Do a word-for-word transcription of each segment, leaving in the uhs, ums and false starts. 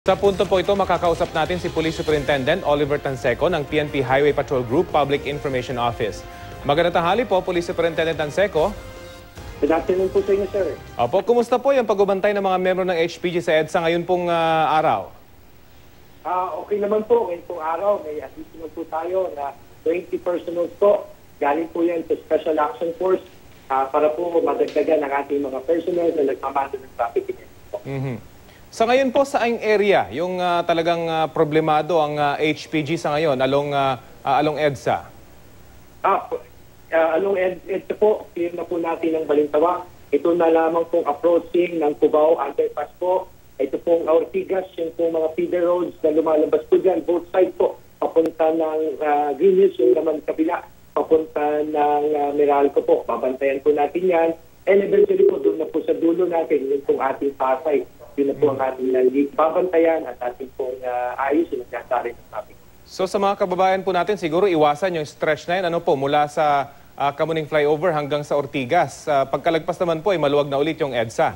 Sa punto po ito, makakausap natin si Police Superintendent Oliver Tanseco ng P N P Highway Patrol Group Public Information Office. Magandang tanghali po, Police Superintendent Tanseco. Good afternoon po sa inyo, sir. Opo, kumusta po yung pagbabantay ng mga membro ng H P G sa EDSA ngayon pong uh, araw? Ah, uh, okay naman po. Ngayon pong araw, may additional po tayo na twenty personnel po. Galing po yan sa Special Action Force uh, para po madagdagan ang ating mga personnel na nagmamando ng traffic. Mm-hmm. Sa ngayon po, saang area yung uh, talagang uh, problemado ang uh, H P G sa ngayon along, uh, uh, along EDSA? Ah, uh, along Ed EDSA po, clear na po natin ang Balintawa. Ito na lamang pong approaching ng Cubao Underpass po. Ito pong Ortigas, yung pong mga feeder roads na lumalabas po dyan, both sides po. Papunta ng uh, Green Hills, yung naman kabila. Papunta ng uh, Meralco po. Babantayan po natin yan. And eventually po, doon na po sa dulo natin, yung pong ating Pasay. Yun na po ang ating uh, babantayan at ating pong uh, ayos yung nagsasari ng traffic. So sa mga kababayan po natin, siguro iwasan yung stretch na yun, ano po, mula sa uh, Kamuning Flyover hanggang sa Ortigas. Uh, pagkalagpas naman po, ay maluwag na ulit yung EDSA.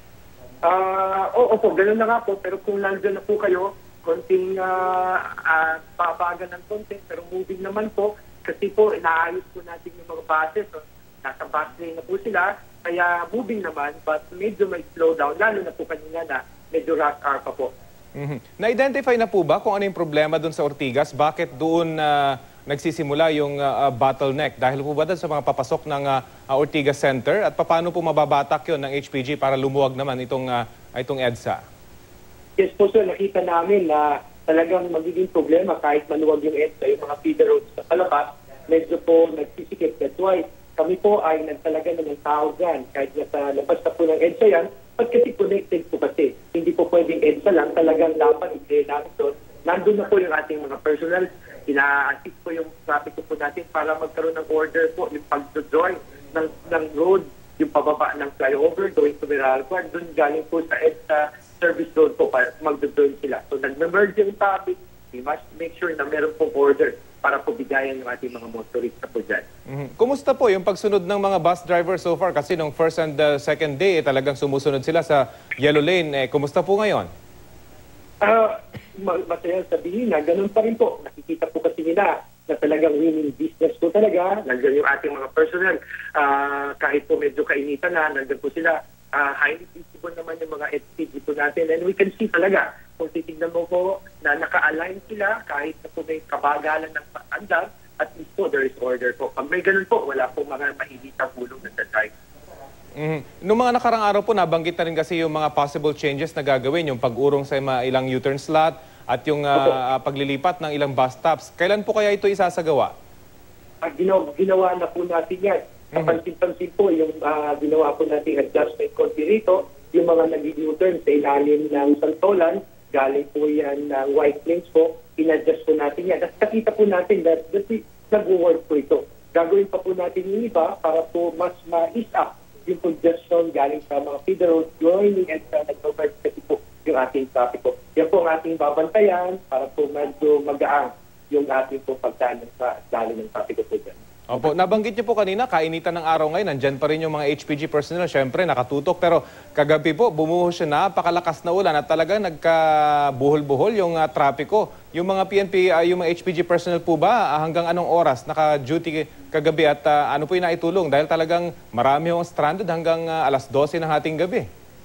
Ah, uh, oo po, ganoon na nga po. Pero kung nandiyan na po kayo, konting uh, uh, pabagan ng konti, pero moving naman po, kasi po, inaayos po natin yung mga buses. So, nasa bus lane na po sila. Kaya moving naman, but medyo may slow down, lalo na po kanina na medyo rush hour pa po. Mm-hmm. Na-identify na po ba kung ano yung problema doon sa Ortigas? Bakit doon uh, nagsisimula yung uh, bottleneck? Dahil po ba doon sa mga papasok ng uh, Ortigas Center? At paano po mababatak yun ng H P G para lumuwag naman itong, uh, itong EDSA? Yes po sir, nakita namin na talagang magiging problema kahit maluwag yung EDSA, yung mga feeder roads sa palabas, medyo po nagsisikip. That's why kami po ay nagtalaga na ng tao dyan. Kahit nasa labas na po ng EDSA yan, pag kasi connected po kasi. Hindi po pwedeng EDSA lang, talagang dapat i-clear namin doon. Nandun na po yung ating mga personnel. Ina-assist po yung traffic po natin para magkaroon ng order po, yung pag-join ng, ng road, yung pababa ng flyover, going to Meralco, at doon galing po sa EDSA service road po para mag-join sila. So nag-merge yung traffic, we must make sure na meron pong order para po bigayan yung ating mga motorista po dyan. Mm-hmm. Kumusta po yung pagsunod ng mga bus driver so far? Kasi nung first and uh, second day, eh, talagang sumusunod sila sa yellow lane. Eh, kumusta po ngayon? Ah, uh, masaya sabihin na ganun pa rin po. Nakikita po kasi nila na talagang winning business po talaga. Nandiyan yung ating mga personnel. Uh, kahit po medyo kainitan na, nandiyan po sila. Uh, highly visible naman yung mga H P G po natin. And we can see talaga, kung titignan mo po na naka-align sila kahit na po may kabagalan ng andar, at least po there is order po. Pag may ganun po, wala po mga mahihitang pulong na sa drive. Mm-hmm. Noong mga nakarang araw po, nabanggit na rin kasi yung mga possible changes na gagawin, yung pag-urong sa mga ilang U-turn slot at yung uh, paglilipat ng ilang bus stops. Kailan po kaya ito isasagawa? Uh, ginawa, ginawa na po natin yan. Kapansin-pansin po yung uh, ginawa po natin adjustment konti rito, yung mga nag-U-turn sa ilalim ng Santolan, galing po yan ng White Plains po, in-adjust po natin yan. At nakita po natin that, that nag-work po ito. Gagawin pa po natin yung iba para po mas ma-ease up yung congestion galing sa mga feeder roads, joining and sa nag-convert kasi po yung ating traffic po. Yan po ang ating babantayan para po medyo magaang yung ating po pagdaan sa dali ng traffic po dyan. Opo, nabanggit niyo po kanina, kainitan ng araw ngayon, nandyan pa rin yung mga H P G personnel, syempre nakatutok, pero kagabi po, bumuhos siya, napakalakas na ulan at talagang nagkabuhol-buhol yung uh, trapiko. Yung mga P N P, uh, yung mga H P G personnel po ba, uh, hanggang anong oras naka-duty kagabi at uh, ano po yung naitulong? Dahil talagang marami yung stranded hanggang uh, alas dose ng hating gabi.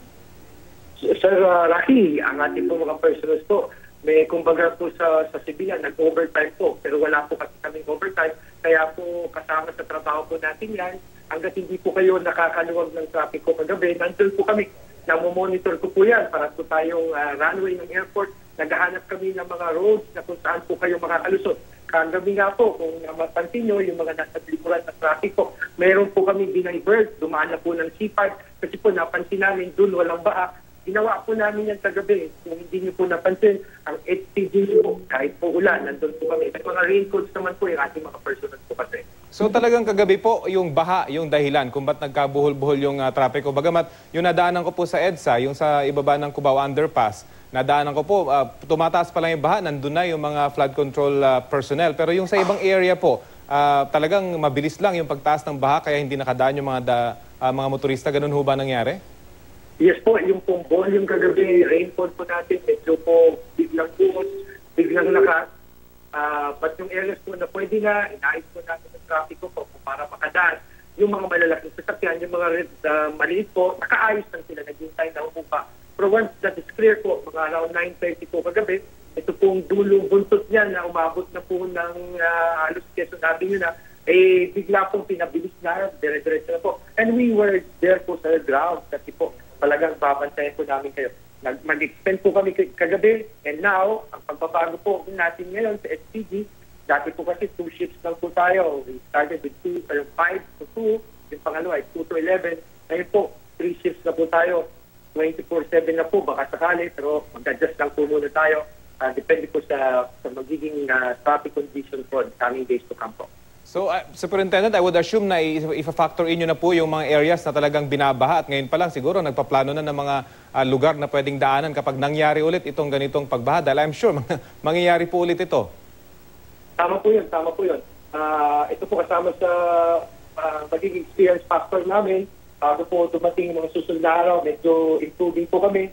Sir uh, Rocky, ang ating po mga personnel po, may kumbaga po sa, sa civilian, nag-overtime po, pero wala po kasi kaming overtime. Kaya po kasama sa trabaho po natin yan, hanggat hindi po kayo nakakaluwag ng traffic ko kagabi, nandun po kami, namomonitor ko po yan para po tayong uh, runway ng airport, naghahanap kami ng mga roads na kung saan po kayo makakalusot. Kagabi nga po, kung mapansin nyo, yung mga nasa likuran ng traffic po, mayroon po kami binivert, dumaan na po ng C five, kasi po napansin namin dun walang baa. Ginawa po namin yan kagabi. Kung hindi niyo po napansin, ang H P G po, kahit po ulan, nandun po kami. At mga raincoats naman po yung ating mga personal po kasi. So talagang kagabi po, yung baha, yung dahilan kung ba't nagkabuhol-buhol yung uh, trapiko. Bagamat yung nadaanan ko po sa EDSA, yung sa ibaba ng Cubao Underpass, nadaanan ko po, uh, tumataas pa lang yung baha, nandun na yung mga flood control uh, personnel. Pero yung sa ibang area po, uh, talagang mabilis lang yung pagtaas ng baha, kaya hindi nakadaan yung mga, da, uh, mga motorista. Ganun ho ba nangyari? Yes po, yung pong volume kagabi, rainfall po natin, medyo po biglang buhos, biglang lakas. Uh, but yung areas po na pwede na, inaayos po natin ng traffic po, po para makadaan. Yung mga malalaking sasakyan, yung mga uh, maliit po, nakaayos lang sila, naghintay na umupa. Pero once that is clear po, mga around nine thirty po kagabi, ito pong dulo buntot niya na umabot na po ng uh, halos Quezon Avenue na, eh bigla pong pinabilis na, dire-diretso na po. And we were there po sa ground kasi po talagang babantayan po namin kayo. Nag Mag-extend po kami kagabi and now, ang pagbabago po natin ngayon sa S P G, dati po kasi two shifts lang po tayo. We started with two, uh, five to two, yung pangalawa ay two to eleven. Ngayon po, three shifts na po tayo. twenty-four seven na po, baka sakali, pero mag-adjust lang po muna tayo. Uh, depende po sa, sa magiging uh, traffic condition po the coming days to come po. So, uh, Superintendent, I would assume na i-factor in nyo na po yung mga areas na talagang binabaha at ngayon pa lang siguro nagpaplano na ng mga uh, lugar na pwedeng daanan kapag nangyari ulit itong ganitong pagbaha. Dahil I'm sure mangyayari po ulit ito. Tama po yun, tama po yun. Uh, ito po kasama sa uh, magiging experience factor namin. Bago po dumating mga susunod na araw, medyo improving po kami.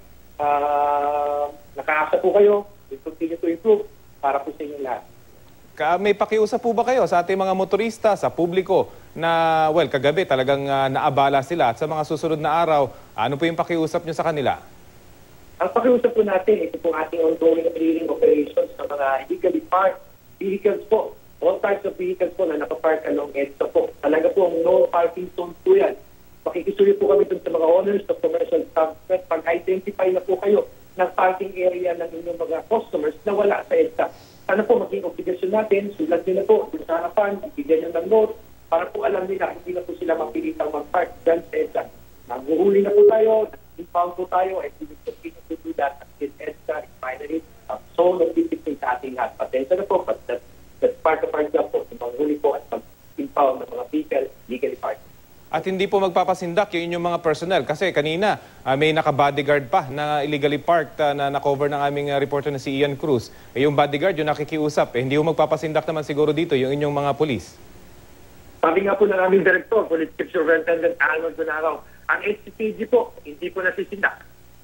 Uh, nakaasa po kayo, we continue to improve para po sa inyo lahat. Ka, may pakiusap po ba kayo sa ating mga motorista, sa publiko na, well, kagabi talagang uh, naabala sila at sa mga susunod na araw, ano po yung pakiusap nyo sa kanila? Ang pakiusap po natin, ito po ating ongoing clearing operations sa mga illegally parked vehicles po. All types of vehicles po na nakapark along EDSA po. Talaga po, no parking zone po yan. Pakikisuyo po kami dun sa mga owners of commercial subset. Pag-identify na po kayo ng parking area ng inyong mga customers na wala sa EDSA. Sana po maging obligasyon natin, sulat nila po dun sa harapan, ibigyan nyo ng note, para po alam nila, hindi na po sila mapilitang mag-park dyan sa EDSA. Naguhuli na po tayo, impound po tayo, and we will continue to do that until EDSA is finally uh, so discipline sa ating lahat. Pasensya na po, but that, that's part of our job po, maghuli po at mag-impound ng mga vehicle legally parked. At hindi po magpapasindak yung inyong mga personnel kasi kanina uh, may naka-bodyguard pa na illegally parked uh, na na-cover ng aming uh, reporter na si Ian Cruz. Eh, yung bodyguard yung nakikiusap, eh, hindi po magpapasindak naman siguro dito yung inyong mga pulis. Sabi nga po ng aming director, Police Chief Superintendent Arnold Donaraw, ang H C P G po, hindi po nasisindak.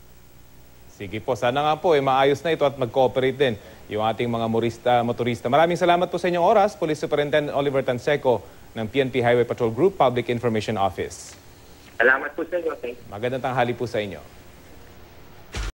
Sige po, sana nga po eh, maayos na ito at mag-cooperate din yung ating mga morista, motorista. Maraming salamat po sa inyong oras, Police Superintendent Oliver Tanseco ng P N P Highway Patrol Group Public Information Office. Salamat po sa inyo. Thank you. Magandang tanghali po sa inyo.